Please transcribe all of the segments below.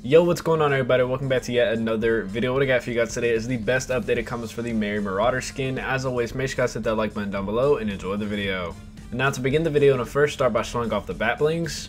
Yo, what's going on everybody? Welcome back to yet another video. What I got for you guys today is the best updated comments for the Merry Marauder skin. As always, make sure you guys hit that like button down below and enjoy the video. And now to begin the video, I'm going to first start by showing off the bat blings.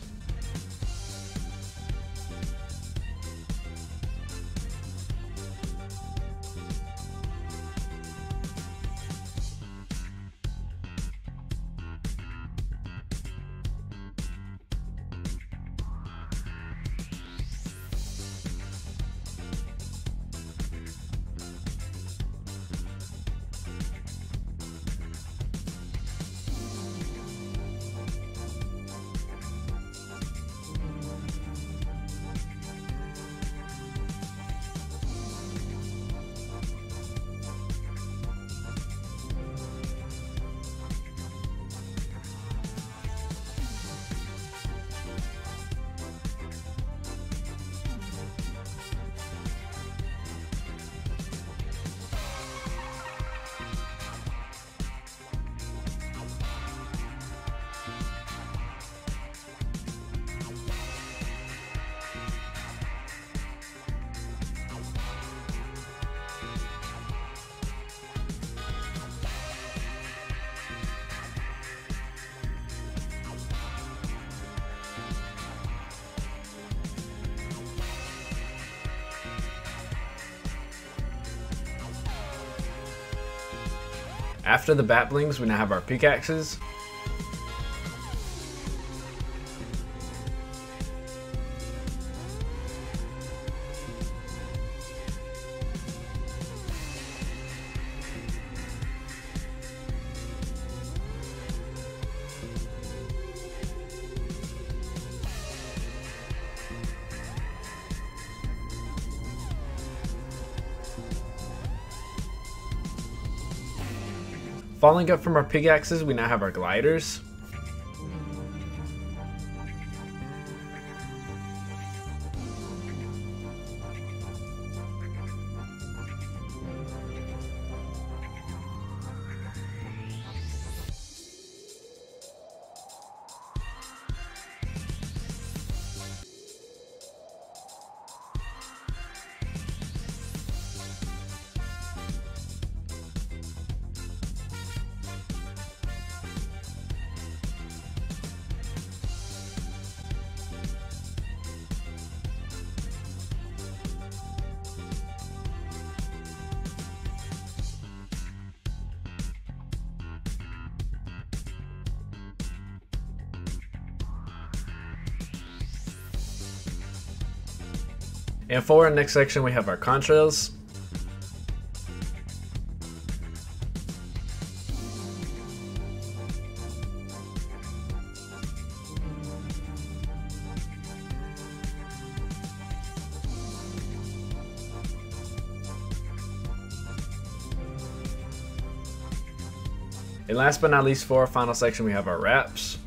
After the bat blings, we now have our pickaxes. Following up from our pickaxes, we now have our gliders. And for our next section, we have our contrails. And last but not least, for our final section, we have our wraps.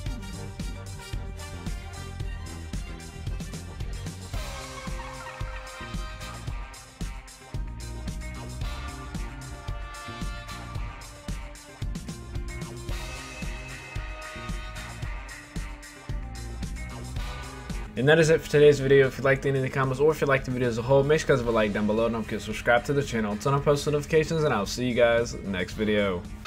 And that is it for today's video. If you liked any of the comments or if you liked the video as a whole, make sure you guys leave a like down below. Don't forget to subscribe to the channel, turn on post notifications, and I'll see you guys next video.